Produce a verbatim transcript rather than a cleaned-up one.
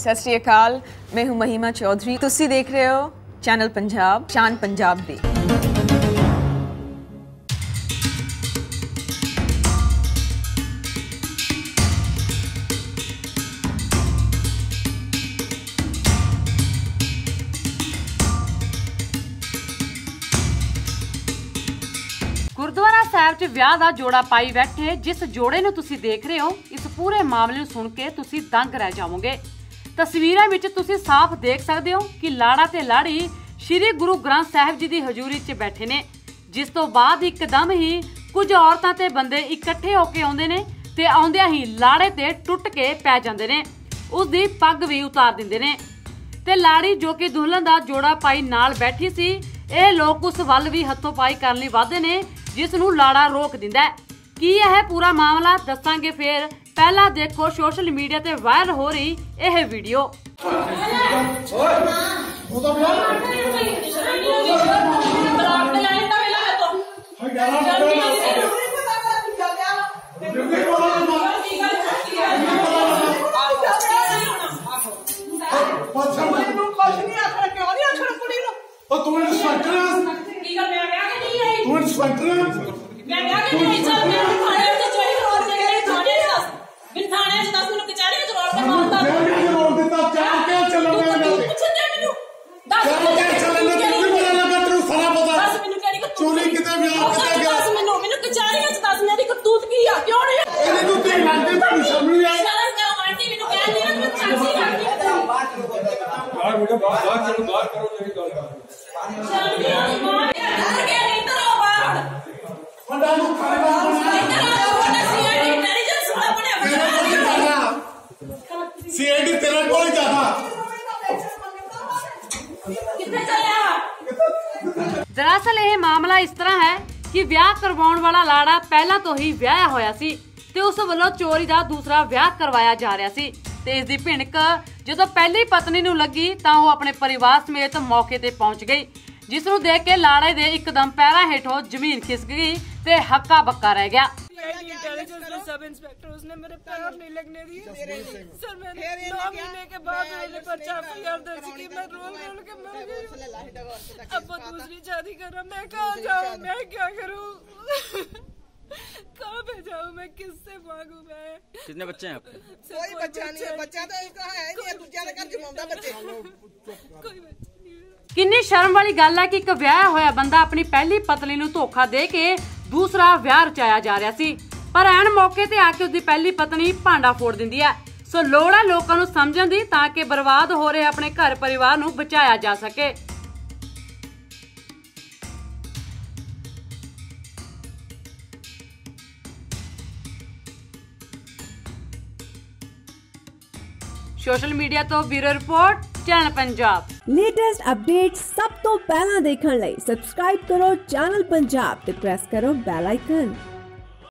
सत श्री अकाल, मैं हूं महिमा चौधरी। तुसी देख रहे हो चैनल पंजाब, शान पंजाब दी। गुरुद्वारा साहिब च विआह दा जोड़ा पाई बैठे जिस जोड़े नूं तुसीं देख रहे हो, इस पूरे मामले नूं सुन के तुसीं दंग रह जाओगे। तस्वीरां विच तुसीं साफ देख सकदे हो कि लाड़ा ते लाड़ी श्री गुरु ग्रंथ साहिब जी दी हजूरी च बैठे ने, जिस तो बाद एकदम ही कुछ औरतां ते बंदे इकट्ठे होके आउंदे ने ते आउंदियां ही लाड़े ते टुट के पै जांदे ने, उस दी पग भी उतार दिंदे ने ते लाड़ी जो कि दुल्हन दा जोड़ा पाई नाल बैठी सी, ਇਹ ਲੋਕ ਉਸ ਵੱਲ ਵੀ ਹੱਥੋਂ ਪਾਈ ਕਰਨ ਲਈ ਵਾਧੇ ਨੇ, ਜਿਸ ਨੂੰ ਲਾੜਾ ਰੋਕ ਦਿੰਦਾ ਹੈ। ਕੀ ਇਹ ਪੂਰਾ ਮਾਮਲਾ ਦੱਸਾਂਗੇ ਫੇਰ, ਪਹਿਲਾਂ ਦੇਖੋ ਸੋਸ਼ਲ ਮੀਡੀਆ ਤੇ ਵਾਇਰਲ ਹੋ ਰਹੀ ਇਹ ਵੀਡੀਓ। ਉਹ ਤੂੰ ਇੰਸਪੈਕਟਰ ਆ? ਕੀ ਕਰ ਮੈਂ ਵਿਆਹ ਕੇ ਨਹੀਂ ਆਈ? ਤੂੰ ਇੰਸਪੈਕਟਰ ਆ? ਮੈਂ ਵਿਆਹ ਕੇ ਨਹੀਂ ਚੱਲ ਮੈਂ ਥਾਣੇ ਵਿੱਚ ਚੋਰੀ ਰੋਡ ਤੇ ਗਈ, ਥਾਣੇ ਦੱਸ ਬਿਨ ਥਾਣੇ ਚ ਦੱਸ ਮੈਨੂੰ ਕਚਹਿਰੀ ਚ ਰੋਡ ਤੇ ਮਾਰਦਾ। ਮੈਂ ਰੋਡ ਦਿੱਤਾ ਚਾਹ ਕੇ ਚੱਲਣ ਦੇ ਨਾਲ ਪੁੱਛਦੇ ਮੈਨੂੰ ਦੱਸ ਕੇ ਚੱਲਣ ਦੇ ਤੈਨੂੰ ਪਤਾ ਲੱਗਾ, ਤੈਨੂੰ ਸਾਰਾ ਪਤਾ। ਦੱਸ ਮੈਨੂੰ ਕਿਹੜੀ ਕੋ ਚੋਰੀ ਕਿਤੇ ਵਿਆਹ ਕਿਤੇ ਗਿਆ? ਦੱਸ ਮੈਨੂੰ ਮੈਨੂੰ ਕਚਹਿਰੀ ਚ ਦੱਸ ਮੇਰੀ ਕਰਤੂਤ ਕੀ ਆ, ਕਿਉਂ ਨਹੀਂ ਇਹਨੇ ਤੂੰ ਤੇ ਲੰਡੇ ਤੂੰ ਸ਼ਰਮ ਨਹੀਂ ਆਈ? ਸ਼ਰਮ ਕਿਉਂ ਆਂਟੀ ਮੈਨੂੰ ਕਹਿੰਦੀ ਨਾ ਮੈਂ ਚਾਚੀ ਆਂਟੀ ਬਾਹਰ ਬੇਟਾ ਬਾਹਰ ਚਲੋ ਬਾਹਰ ਕਰੋ ਮੇਰੀ ਗੱਲ ਕਰ। दरअसल यह मामला इस तरह है कि विआह करवाउण वाला लाड़ा पहला तो ही विआहिया होया सी ते उस वालों चोरी का दूसरा विआह करवाया जा रहा सी ते इस दी भिणक जदों पहली पत्नी नूं लगी तां ओह अपने परिवार समेत मौके ते पहुंच गई, जिस नूं देख के लाड़े दे एकदम पैरां हेठों जमीन खिसक गई ते हक्का बक्का रह गया। सब इंस्पेक्टर उसने मेरे पैर नहीं लगने दिए सर। मैंने नौ महीने के बाद मेरे पर्चा एफआईआर दर्ज की, मैं रोल रोल के मर गई। अब वो दूसरी शादी कर रहा, मैं कहाँ जाऊँ, मैं क्या करूँ, कहाँ पे जाऊँ, मैं किससे मांगू? मैं कितने बच्चे हैं आपके? कोई बच्चा नहीं है, बच्चा तो इसका है नहीं, दूसरा का जमाता बच्चे कोई बच्चा नहीं है। किन्नी शर्म वाली गल है कि एक विआह होया बंदा अपनी पहली पत्नी नूं धोखा दे के दूसरा विआह रचाया जा रहा सी, पर ऐन मौके ते आके उसदी पहली पत्नी भांडा फोड़ दिंदी है। सो लोड़ है लोकां नूं समझण दी तां कि बर्बाद हो रहे अपने घर परिवार नूं बचाया जा सके। सोशल मीडिया तो bureau report, channel Punjab. Latest update सब तो पहला देखने लई सब्सक्राइब करो चैनल पंजाब ते प्रेस करो बेल आइकन।